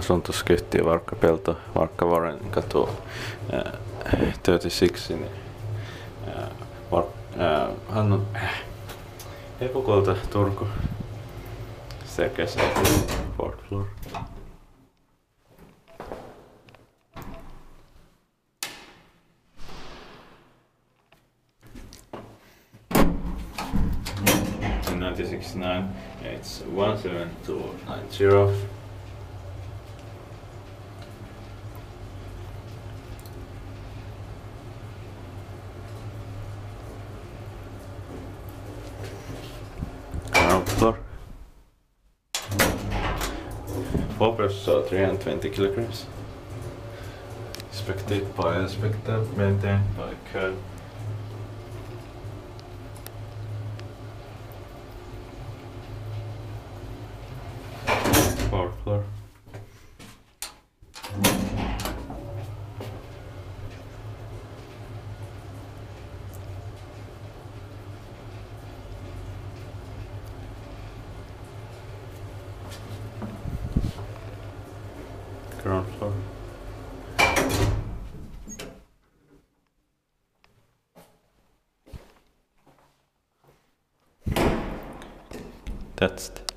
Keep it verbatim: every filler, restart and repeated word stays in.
asuntoskyhtiö Varkkapelto, Varkkavaren katu äh, kolmekymmentäkuusi. Niin, äh, var, äh, hän on äh, Epukolta Turku sekä se fourth floor. nineteen sixty-nine, it's one seven two nine zero. Ground floor. Four persons, so three hundred twenty kilograms. Inspected by inspector, maintained by code. Fourth floor. Ground floor. That's it.